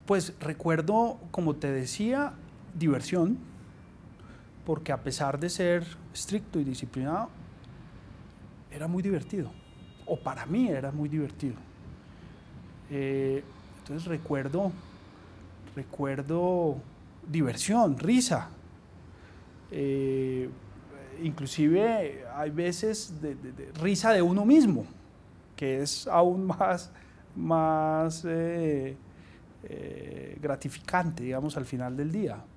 Pues recuerdo, como te decía, diversión, porque a pesar de ser estricto y disciplinado, era muy divertido, o para mí era muy divertido. Entonces recuerdo diversión, risa. Inclusive hay veces de risa de uno mismo, que es aún más gratificante, digamos, al final del día.